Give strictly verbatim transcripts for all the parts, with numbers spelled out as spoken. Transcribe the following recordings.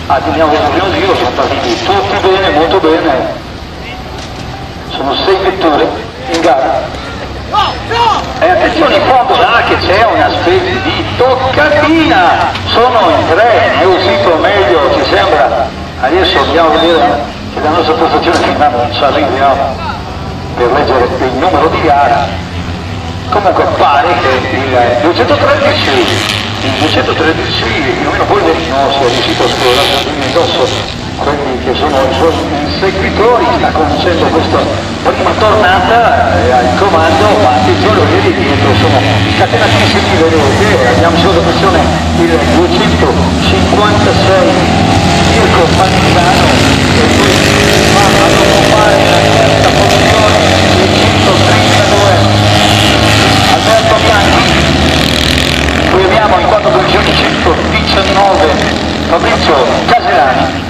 Ah, teniamo il primo giro, sono partiti tutti bene, molto bene. Sono sei vetture in gara. E attenzione in fondo là che c'è una specie di toccatina. Sono in tre, è uscito meglio, ci sembra. Adesso andiamo a vedere che la nostra postazione finale non ci arriviamo per leggere il numero di gara. Comunque pare che il duecentotredici, il duecentotredici più o meno poi non sia riuscito a scollarsi addosso quelli che sono i suoi inseguitori, sta conducendo questa prima tornata e al comando, ma attenzione perché di dietro sono scatenatissimi, vedete, abbiamo sotto pressione il duecentocinquantasei Mirko Pantano e poi va ad occupare la terza posizione duecentotrentadue Alberto Bianchi, poi abbiamo in quattro posizioni centodiciannove Fabrizio Caselani,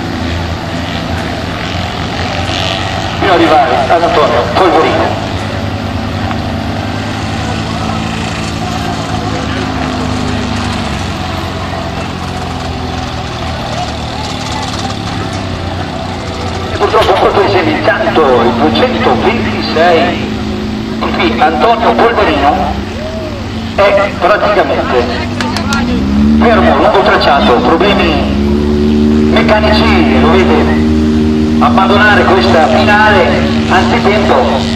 fino ad arrivare ad Antonio Polvorino. E purtroppo questo è intanto il duecentoventisei di qui Antonio Polvorino è praticamente fermo lungo tracciato, problemi meccanici, lo vede abbandonare questa finale anzitempo.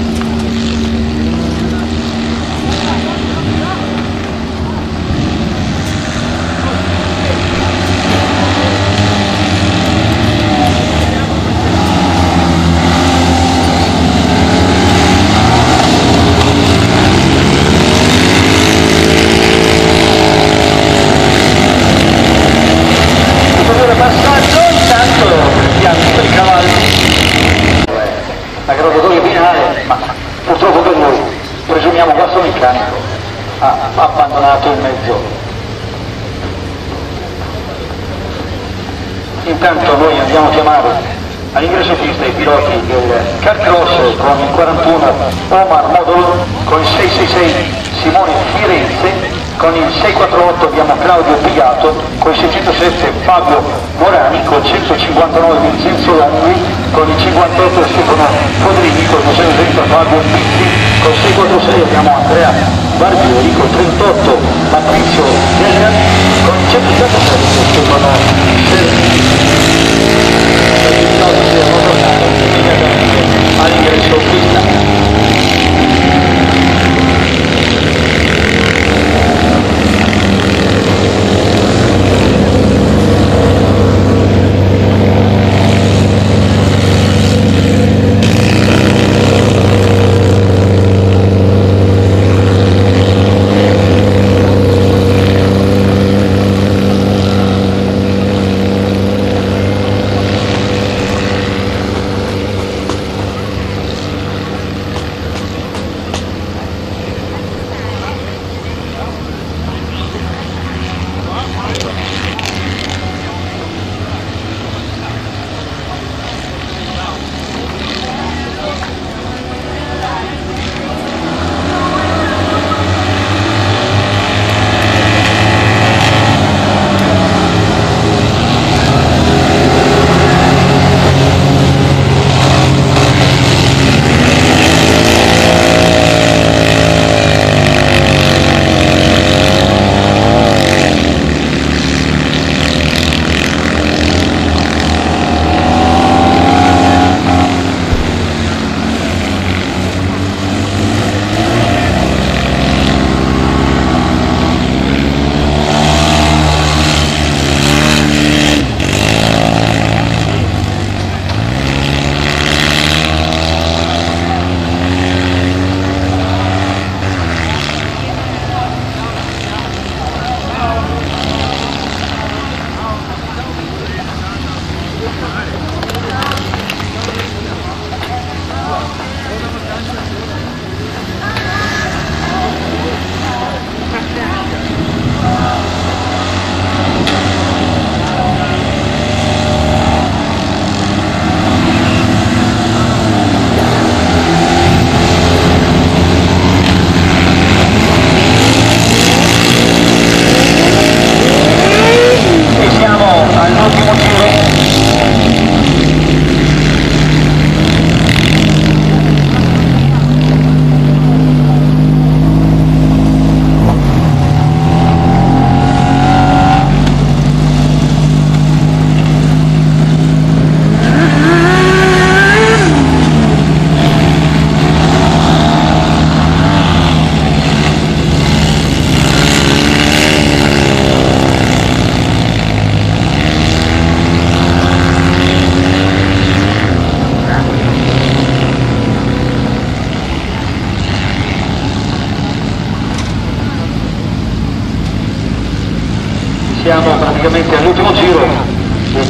La graduatoria finale, ma purtroppo per noi, presumiamo che il meccanico ha abbandonato il mezzo. Intanto noi andiamo a chiamare all'ingresso pista i piloti del Carcross con il quarantuno Omar Modolo, con il sei sei sei Simone Firenze, con il sei quattro otto abbiamo Claudio Pigato, con il seicentosette Fabio Morani, con il centocinquantanove Vincenzo Longhi, con il cinquantotto Stefano Fodrini, con il duecentotrenta Fabio Pizzi, con il sei quattro sei abbiamo Andrea Barbieri, con il trentotto Patrizio Della, con il centosettantasette Stefano Serrini. All'ingresso pista.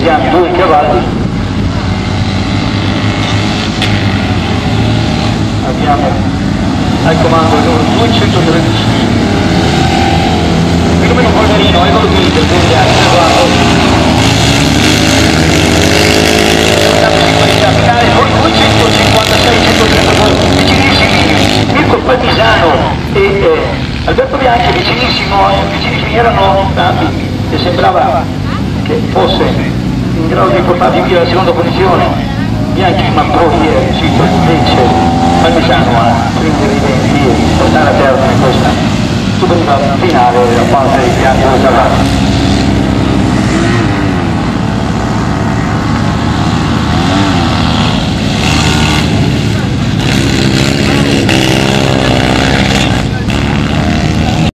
vediamo due cavalli, abbiamo al comando il numero duecentotredici, più o meno Polverino, eccolo qui, per degli altri, finale, poi duecentocinquantasei centotrentadue, vicinissimi, Mirko Palmisano e eh, Alberto Bianchi, vicinissimo, vicinissimi erano tanti, che sembrava che fosse in grado di portarli via la seconda posizione, Bianchi, ma poi è riuscito invece Palmisano a prendere i venti e portare a termine questa super finale della parte di Bianchi.